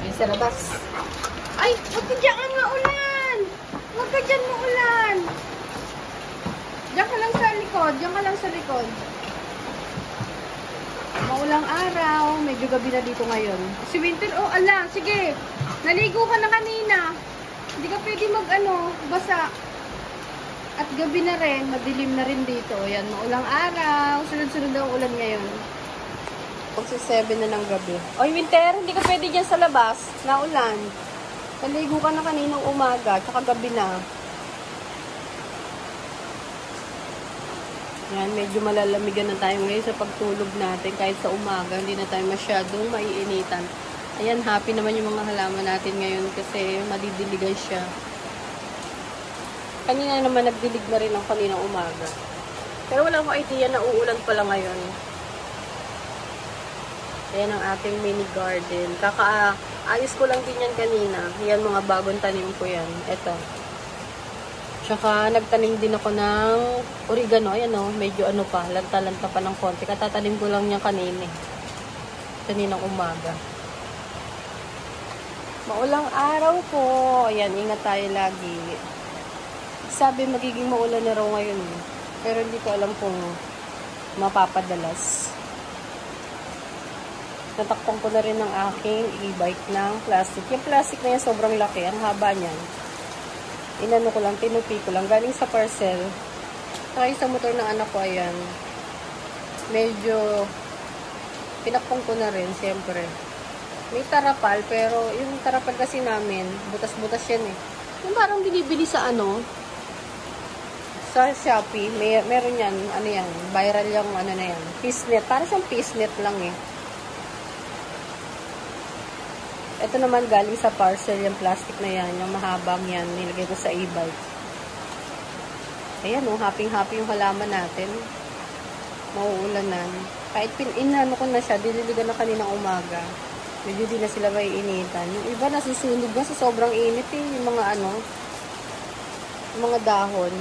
tayo sa labas. Ay, huwag ka dyan nga ulan! Huwag ka dyan maulan! Diyan ka lang sa likod. Diyan ka lang sa likod. Maulang araw. Medyo gabi na dito ngayon. Si Winter, oh ala, sige. Naligo ka na kanina. Hindi ka pwede basa. At gabi na rin, madilim na rin dito. Yan, maulang araw. Sunod-sunod ang ulan ngayon. Pagsi 7 na ng gabi. Oy, Winter, hindi ka pwede dyan sa labas. Naulan. Naligo ka na kaninang umaga, tsaka gabi na. Yan, medyo malalamigan na tayo ngayon sa pagtulog natin. Kahit sa umaga, hindi na tayo masyadong maiinitan. Ayan, happy naman yung mga halaman natin ngayon kasi madidiligan siya. Kanina naman nagdilig na rin ang kaninang umaga. Pero wala akong idea na uulan pala ngayon. Ayan ang ating mini garden. Ayos ko lang din yan kanina. Yan, mga bagong tanim ko yan. Ito. Tsaka, nagtanim din ako ng oregano. Ayan o, medyo pa, lanta-lanta pa ng konti. Katatanim ko lang niya kanina. Kaninang umaga. Maulang araw po. Ayan, ingat tayo lagi. Sabi, magiging maulan na raw ngayon. Pero hindi ko alam kung mapapadalas. Natakpang ko na rin ng aking e-bike ng plastic. Yung plastic na yan, sobrang laki. Ang haba niyan. Inano ko lang, tinupi ko lang. Galing sa parcel. Saka sa motor ng anak ko, ayan. Medyo pinakpang ko na rin, siyempre. May tarapal, pero yung tarapal kasi namin, butas-butas yan eh. Yung parang binibili sa sa Shopee, meron yan, viral yung na yan. Fishnet, parang siyang fishnet lang eh. Ito naman galing sa parcel, yung plastic na yan, yung mahabang yan, nilagay ko sa e-bike. Ayan o, happy-happy yung halaman natin. Mauulanan. Kahit inano ko na siya, dililigan na kaninang umaga. Medyo di na sila may initan. Yung iba nasusunog na sa sobrang init eh, yung mga yung mga dahon.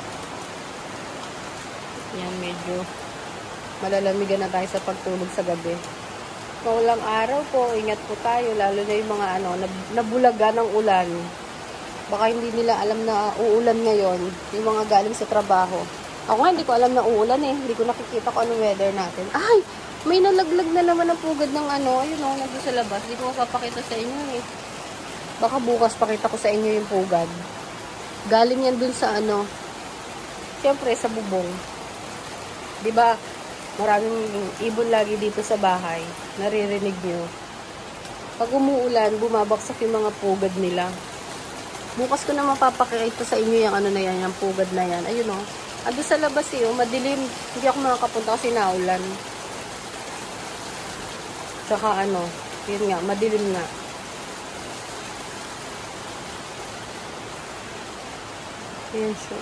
Yan, medyo malalamigan na tayo sa pagtulog sa gabi. Maulang araw po, ingat po tayo, lalo na yung mga nabulaga ng ulan. Baka hindi nila alam na uulan ngayon, yung mga galing sa trabaho. Ako nga, hindi ko alam na uulan eh. Hindi ko nakikita kung anong weather natin. Ay! May nalaglag na naman ang pugad ng ayun o, nandun sa labas. Hindi ko mapapakita sa inyo eh. Baka bukas pakita ko sa inyo yung pugad. Galing yan dun sa siyempre sa bubong. Diba? Maraming ibon lagi dito sa bahay. Naririnig nyo. Pag umuulan, bumabaksak yung mga pugad nila. Bukas ko na mapapakita sa inyo yung na yan, yung pugad na yan. Ayun o. Ando sa labas eh, madilim. Hindi ako makakapunta kasi naulan. Tsaka yun nga, madilim nga. Ayan siya.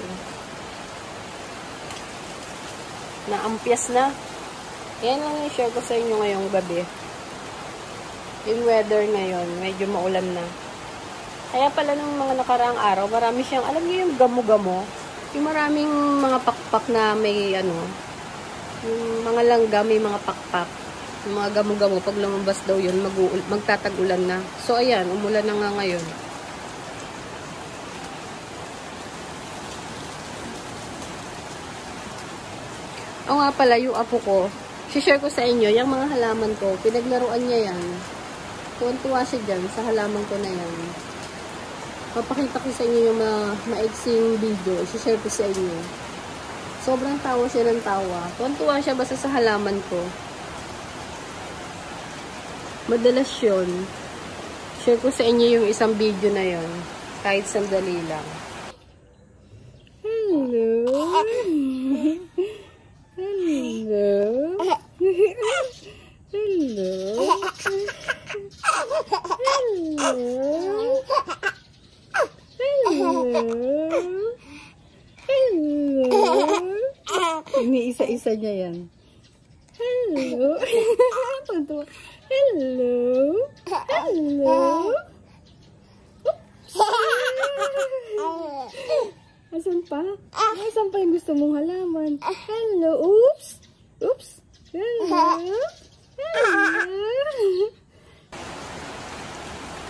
Naampias na. Yan lang yung share ko sa inyo ngayong gabi. Yung weather ngayon, medyo maulan na. Kaya pala ng mga nakaraang araw, marami siyang, alam niyo yung gamo-gamo? Yung maraming mga pakpak na may yung mga langga, may mga pakpak. Yung mga gamo-gamo, pag lumabas daw yun, magtatag-ulan na. So ayan, umulan na nga ngayon. O nga pala, yung apo ko, share ko sa inyo, yung mga halaman ko, pinaglaruan niya yan. Tuwan-tuwa siya dyan sa halaman ko na yan. Papakita ko sa inyo yung maiksing video, share ko sa inyo. Sobrang tawa siya ng tawa. Tuwan-tuwa siya basta sa halaman ko. Madalas yun. Share ko sa inyo yung isang video na yun. Kahit sandali lang. Hello. Hello. Hello. Hello. Iniisa-isa niya yan. Hello. Hello. Hello. Asan pa? Asan pa yung gusto mong halaman? Hello. Oops. Oops. Hello. Hello.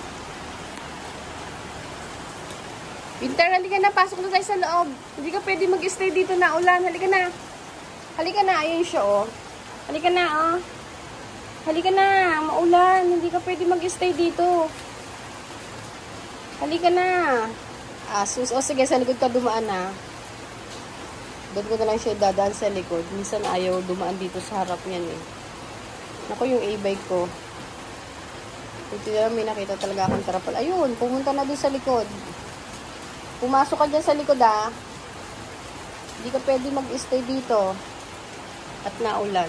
Winter, halika na. Pasok na tayo sa loob. Hindi ka pwede mag-stay dito na ulan. Halika na. Halika na. Ayun siya, oh. Halika na, oh. Halika na. Maulan. Hindi ka pwede mag-stay dito. Halika na. O sige, sa likod ka dumaan na. Doon ko na lang siya dadaan sa likod. Minsan ayaw dumaan dito sa harap niyan eh. Ako yung e-bike ko. Ito na lang, may nakita talaga akong trapal. Ayun, pumunta na doon sa likod. Pumasok ka dyan sa likod ah. Hindi ka pwede mag-stay dito. At naulan.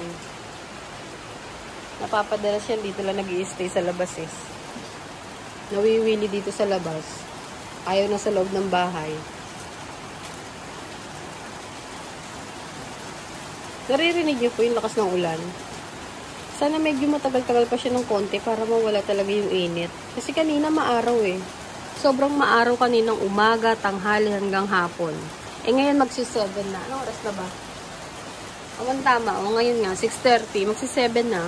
Napapadalas yan dito lang nag-i-stay sa labas eh. Nawiwili dito sa labas. Ayaw na sa loob ng bahay. Naririnig niyo po yung lakas ng ulan. Sana medyo matagal-tagal pa siya ng konti para mawala talaga yung init. Kasi kanina maaraw eh. Sobrang maaraw kaninang umaga, tanghali hanggang hapon. Eh ngayon magsi-7 na. Anong oras na ba? Ang tama. O ngayon nga, 6:30. Magsi-7 na.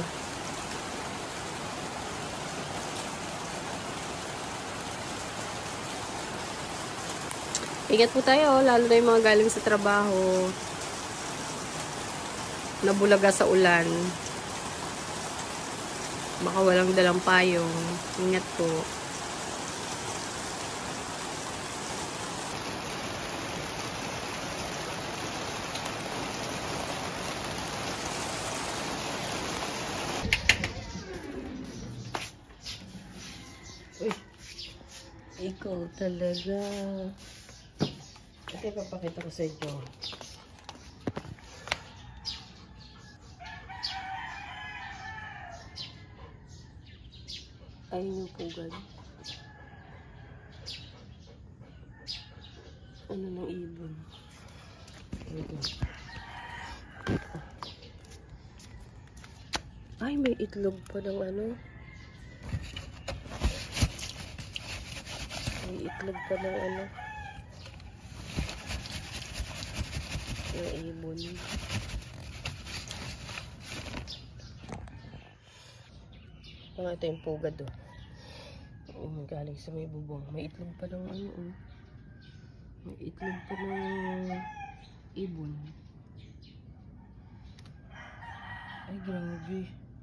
Ingat po tayo, lalo na yung mga galing sa trabaho. Nabulaga sa ulan. Baka walang dalang payong. Ingat po. Uy, ikaw talaga. Ito papakita ko sa inyo. Ayun yung pugad. Ano ng ibon. Ito. Ay, may itlog pa ng ano. May itlog pa ng ano. Yung ibon. Ito yung pugad oh. Galing sa may bubong. May itlog pa ng ano oh. May itlog pa ng ibon. Ay grabe.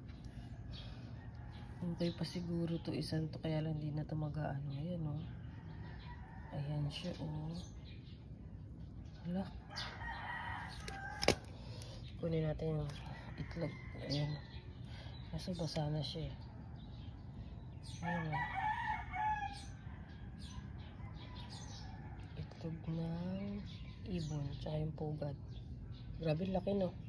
Hintay pa siguro to isang to kaya lang hindi na to mag-aano. Ayan oh. Ayan siya oh. Hala. Kunin natin yung itlog. Ayan. Kasi basa na siya eh. Ayan oh. Itlog ng ibon. Tsaka yung pugad. Grabe laki no.